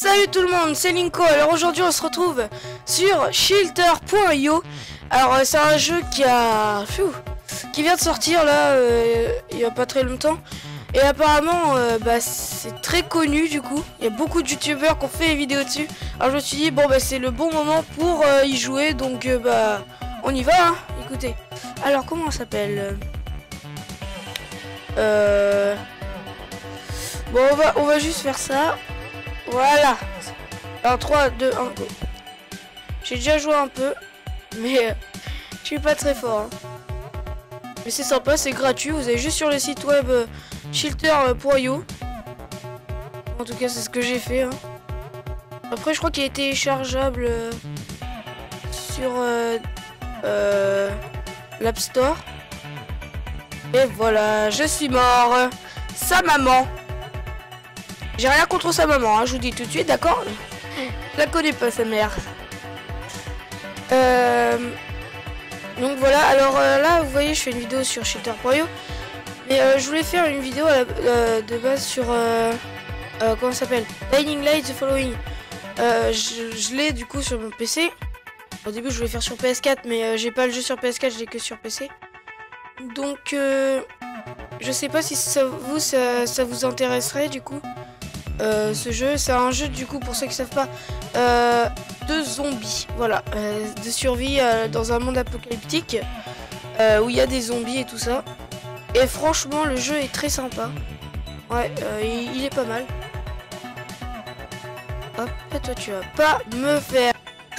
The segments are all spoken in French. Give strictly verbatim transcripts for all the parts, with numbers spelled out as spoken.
Salut tout le monde, c'est Linko. Alors aujourd'hui on se retrouve sur Shilter point i o. Alors c'est un jeu qui a Pfiou, qui vient de sortir là euh, il y a pas très longtemps. Et apparemment euh, bah, c'est très connu du coup. Il y a beaucoup de youtubeurs qui ont fait des vidéos dessus. Alors je me suis dit bon bah c'est le bon moment pour euh, y jouer. Donc euh, bah on y va hein. Écoutez. Alors comment on s'appelle euh... Bon on va, on va juste faire ça. Voilà. Alors trois, deux, un, go. J'ai déjà joué un peu, mais euh, je suis pas très fort. Hein. Mais c'est sympa, c'est gratuit. Vous avez juste sur le site web euh, Shilter point i o. En tout cas, c'est ce que j'ai fait. Hein. Après, je crois qu'il est téléchargeable euh, sur euh, euh, l'App Store. Et voilà, je suis mort. Sa maman. J'ai rien contre sa maman, hein, je vous dis tout de suite, d'accord? Je la connais pas, sa mère. Euh... Donc voilà, alors euh, là, vous voyez, je fais une vidéo sur Shilter point i o. Mais euh, je voulais faire une vidéo à la, euh, de base sur... Euh, euh, comment ça s'appelle? Blinding Light The Following. Euh, je je l'ai du coup sur mon P C. Au début, je voulais faire sur P S quatre, mais euh, j'ai pas le jeu sur P S quatre, je l'ai que sur P C. Donc, euh, je sais pas si ça vous, ça, ça vous intéresserait du coup. Euh, ce jeu, c'est un jeu du coup pour ceux qui savent pas euh, de zombies, voilà, euh, de survie euh, dans un monde apocalyptique euh, où il y a des zombies et tout ça. Et franchement, le jeu est très sympa. Ouais, euh, il, il est pas mal. Hop, et toi tu vas pas me faire.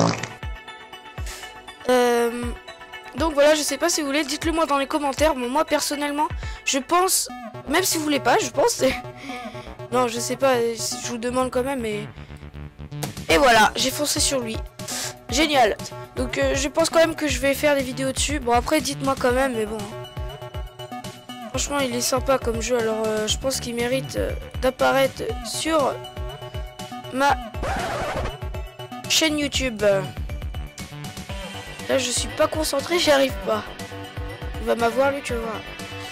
Euh, donc voilà, je sais pas si vous voulez, dites-le moi dans les commentaires. Bon, moi personnellement, je pense, même si vous voulez pas, je pense. Non, je sais pas, je vous demande quand même, mais... Et voilà, j'ai foncé sur lui. Génial. Donc, euh, je pense quand même que je vais faire des vidéos dessus. Bon, après, dites-moi quand même, mais bon. Franchement, il est sympa comme jeu, alors euh, je pense qu'il mérite euh, d'apparaître sur ma chaîne YouTube. Là, je suis pas concentré, j'y arrive pas. Il va m'avoir, lui, tu vas voir.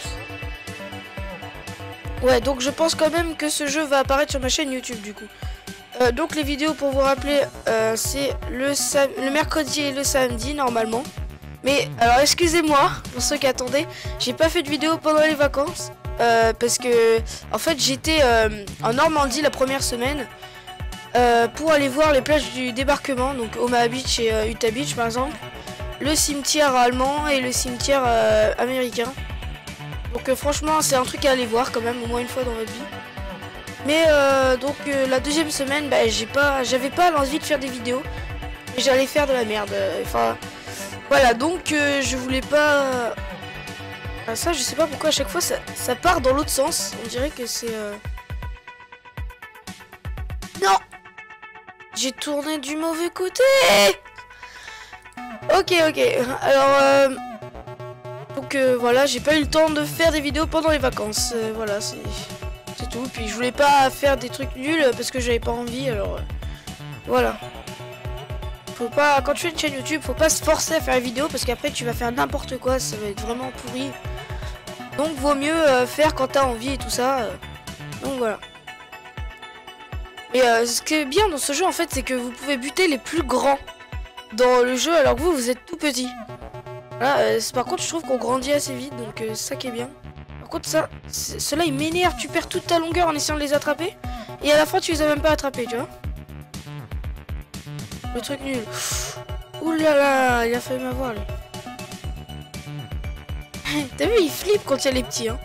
Ouais, donc je pense quand même que ce jeu va apparaître sur ma chaîne YouTube du coup. Euh, donc les vidéos, pour vous rappeler, euh, c'est le, le mercredi et le samedi normalement. Mais alors excusez-moi pour ceux qui attendaient, j'ai pas fait de vidéo pendant les vacances. Euh, parce que en fait j'étais euh, en Normandie la première semaine. Euh, pour aller voir les plages du débarquement. Donc Omaha Beach et euh, Utah Beach par exemple. Le cimetière allemand et le cimetière euh, américain. Donc euh, franchement c'est un truc à aller voir quand même au moins une fois dans votre vie. Mais euh, donc euh, la deuxième semaine bah, j'ai pas j'avais pas l'envie de faire des vidéos. Et j'allais faire de la merde. Enfin voilà, donc euh, je voulais pas. Ah, ça je sais pas pourquoi à chaque fois ça, ça part dans l'autre sens. On dirait que c'est euh... Non. J'ai tourné du mauvais côté. Ok ok. Alors euh... Donc euh, voilà, j'ai pas eu le temps de faire des vidéos pendant les vacances. Euh, voilà, c'est tout. Puis je voulais pas faire des trucs nuls parce que j'avais pas envie. Alors euh, voilà. Faut pas, quand tu fais une chaîne YouTube, faut pas se forcer à faire une vidéo parce qu'après tu vas faire n'importe quoi. Ça va être vraiment pourri. Donc vaut mieux euh, faire quand t'as envie et tout ça. Euh, donc voilà. Et euh, ce qui est bien dans ce jeu en fait, c'est que vous pouvez buter les plus grands dans le jeu alors que vous, vous êtes tout petit. Là, euh, par contre, je trouve qu'on grandit assez vite, donc euh, c'est ça qui est bien. Par contre, ça, cela il m'énerve. Tu perds toute ta longueur en essayant de les attraper, et à la fin, tu les as même pas attrapés, tu vois. Le truc nul. Ouh là là, il a failli m'avoir, lui. T'as vu, il flippe quand il y a les petits, hein.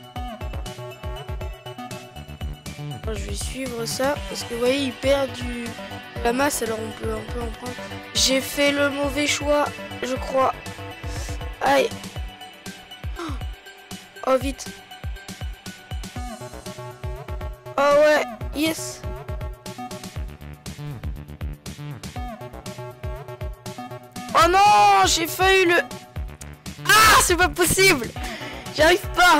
Alors, je vais suivre ça, parce que vous voyez, il perd du la masse, alors on peut, on peut en prendre. J'ai fait le mauvais choix, je crois. Aïe. Oh vite. Oh ouais. Yes. Oh non, j'ai failli le... Ah, c'est pas possible. J'arrive pas.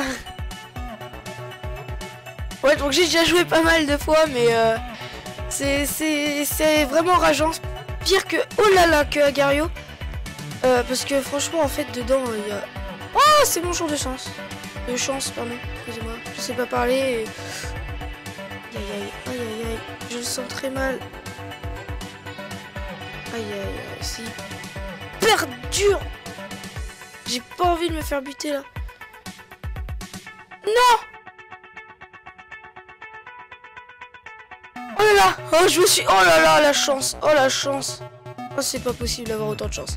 Ouais, donc j'ai déjà joué pas mal de fois, mais euh, c'est vraiment rageant. Pire que... Oh là là, que Agario. Euh, parce que franchement en fait dedans il euh, y a... Oh c'est mon jour de chance. De chance pardon, excusez-moi. Je sais pas parler et... Aïe aïe aïe aïe aïe. Je le sens très mal. Aïe aïe aïe, c'est hyper dur. J'ai pas envie de me faire buter là. Non! Oh là là! Oh je me suis... Oh là là, la chance! Oh la chance! Oh c'est pas possible d'avoir autant de chance.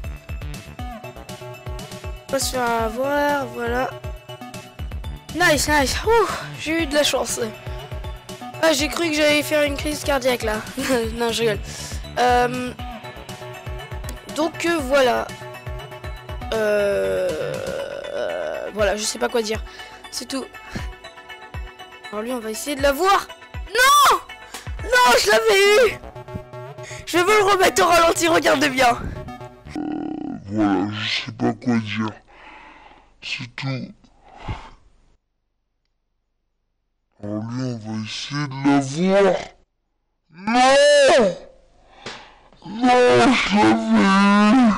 On va se faire avoir, voilà. Nice, nice! Ouh, j'ai eu de la chance. Ah j'ai cru que j'allais faire une crise cardiaque là. Non je rigole. Euh... Donc euh, voilà. Euh... euh... Voilà, je sais pas quoi dire. C'est tout. Alors lui, on va essayer de l'avoir. Non! Non, je l'avais eu! Je veux le remettre au ralenti, regardez bien. Voilà, je sais pas quoi dire. C'est tout. Alors lui, on va essayer de l'avoir. Non! Non, je l'avais eu.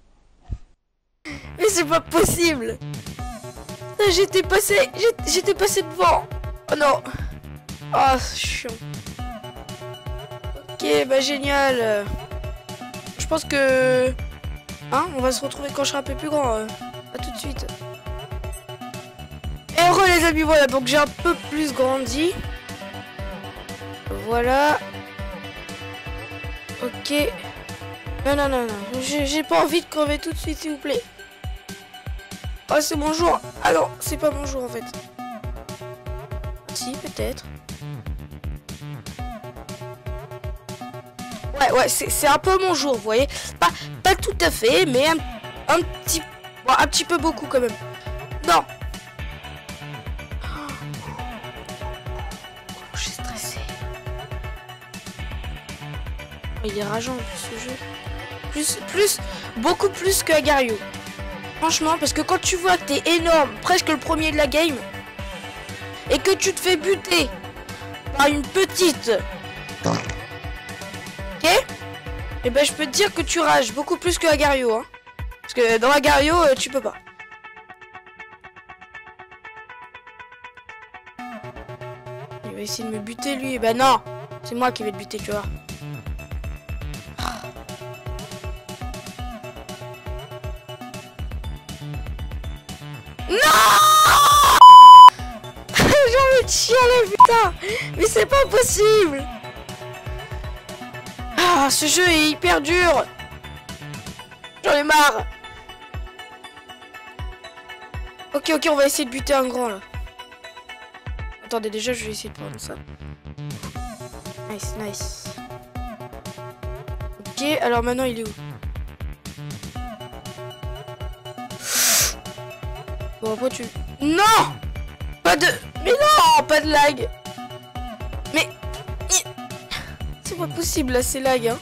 Mais c'est pas possible. J'étais passé, j'étais passé devant. Oh non. Ah, oh, c'est chiant. Ok, bah génial. Je pense que... Hein, on va se retrouver quand je serai un peu plus grand. A tout de suite. Et heureux les amis, voilà, donc j'ai un peu plus grandi. Voilà. Ok. Non, non, non, non. J'ai pas envie de crever tout de suite, s'il vous plaît. Oh, c'est mon jour. Ah non, c'est pas mon jour en fait. Si, peut-être. Ouais, ouais, c'est un peu mon jour, vous voyez. Pas, pas tout à fait, mais un, un petit... Bon, un petit peu beaucoup quand même. Non. Oh, je suis stressée. Oh, il est rageant en plus ce jeu. Plus, plus, beaucoup plus que Agario. Franchement, parce que quand tu vois que t'es énorme, presque le premier de la game, et que tu te fais buter par une petite, ok? Et ben je peux te dire que tu rages beaucoup plus que Agario, hein. Parce que dans Agario, euh, tu peux pas. Il va essayer de me buter lui, et ben non, c'est moi qui vais te buter, tu vois. Non! J'ai envie de chialer, putain! Mais c'est pas possible! Ah, ce jeu est hyper dur! J'en ai marre! Ok, ok, on va essayer de buter un grand, là. Attendez, déjà, je vais essayer de prendre ça. Nice, nice. Ok, alors maintenant, il est où? Bon, après tu... Non! Pas de... Mais non! Pas de lag! Mais... C'est pas possible, là, c'est lag, hein.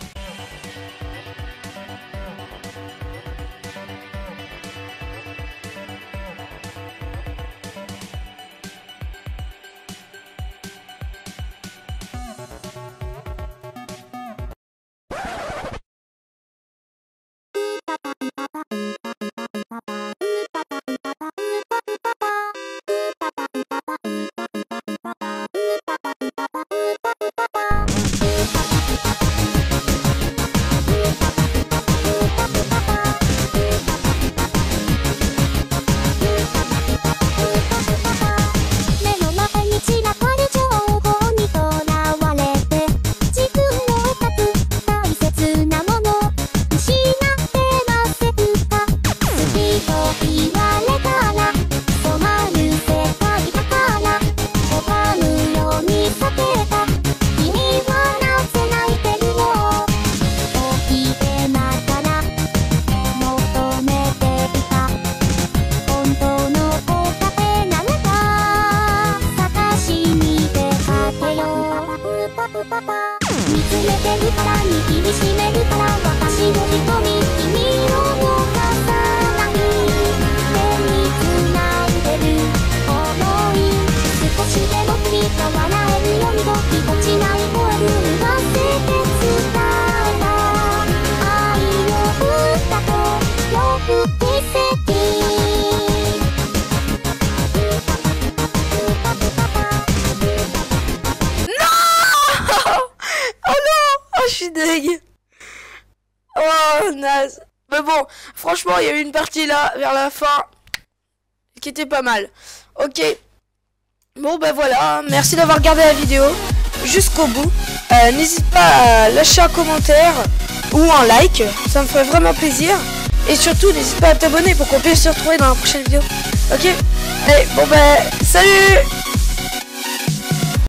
Oh, naze. Mais bon, franchement, il y a eu une partie là, vers la fin, qui était pas mal. Ok. Bon, bah voilà. Merci d'avoir regardé la vidéo jusqu'au bout. Euh, N'hésite pas à lâcher un commentaire ou un like. Ça me ferait vraiment plaisir. Et surtout, n'hésite pas à t'abonner pour qu'on puisse se retrouver dans la prochaine vidéo. Ok. Allez, bon bah, salut.